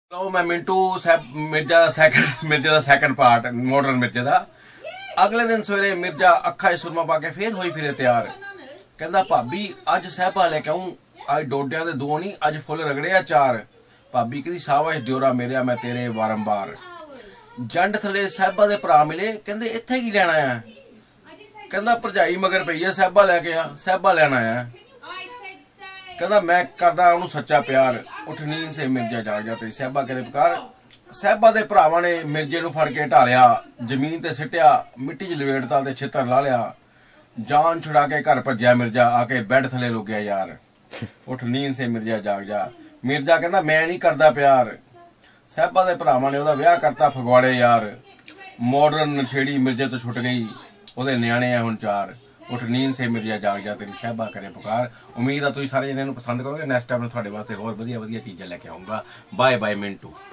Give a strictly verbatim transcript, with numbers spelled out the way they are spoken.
लो मैं मिंटू साहब मिर्जा सैकंड मिर्जे का सैकंड पार्ट मॉडर्न मिर्जे का। अगले दिन सवेरे मिर्जा अखा सुरमा पा के फिर होई फिरे तैयार। कहंदा भाभी अज साहबा लेके आऊं, अज डोडिया दे दो नहीं अज फुल रगड़े आ चार। भाभी कहती शाबाश दियोरा मेरे मैं तेरे बारंबार। जंड थले साहबा दे भरा मिले, कहंदे इत्थे की लेना है? कहंदा भरजाई मगर पई है साहबा लेके आ, साहबा लेना है। कहंदा मैं करदा उन्होंने सच्चा प्यार। उठ नींद से मिर्जा जाग जा तेरी साहबा कहते पुकार। साहबा दे भरावां ने मिर्जे नूं फड़ के ढालिया, जमीन ते सिटिया, मिट्टी च लवेटता ते छित्तर ला लिया। जान छुड़ा के घर भज्या मिर्जा, आके बैड थले लुक गया यार। उठ नींद से मिर्जा जाग जा। मिर्जा कहंदा मैं नहीं करदा प्यार। साहबा दे भरावां ने ओहदा विआह करता फगवाड़े यार। मॉडर्न नशेड़ी मिर्जे तो छुट गई, ओहदे न्याणे आ हुण चार। उठ नींद से मिर्जा जाग जा तेरी साहबा करे पुकार। उम्मीद है तुसीं सारे जने नूं पसंद करोगे। नैक्सट टाइम मैं तुहाडे वास्ते होर वधिया वधिया चीज़ां लैके आऊँगा। Bye bye Mintu.